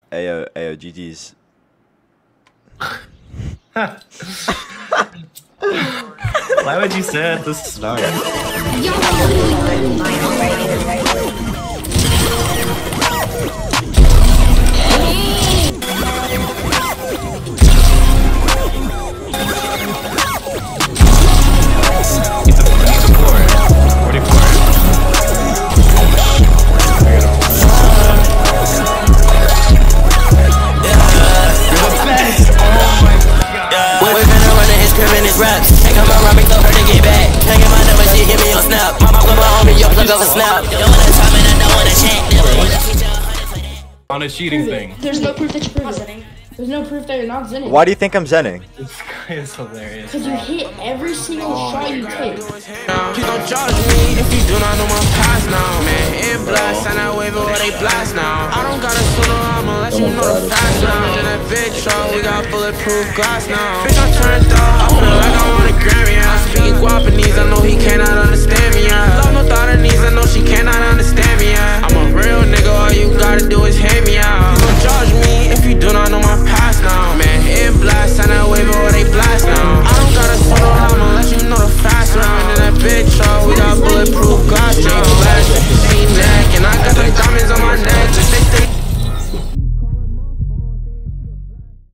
Ayo, GG's. Why would you say at the start? On a cheating thing. There's no proof that you're not zenning. There's no proof that you're not zenning. Why do you think I'm zenning? This guy is hilarious. Because you hit every single shot you take. Please don't judge me if you do not know my past now, man. It blast and I wave it where they blast now. I don't got a solo, I'ma let you know the facts now. In that big truck, we got bulletproof glass now. Bitch, I turned up, I feel like I want a Grammy. I'm speaking Guapanese.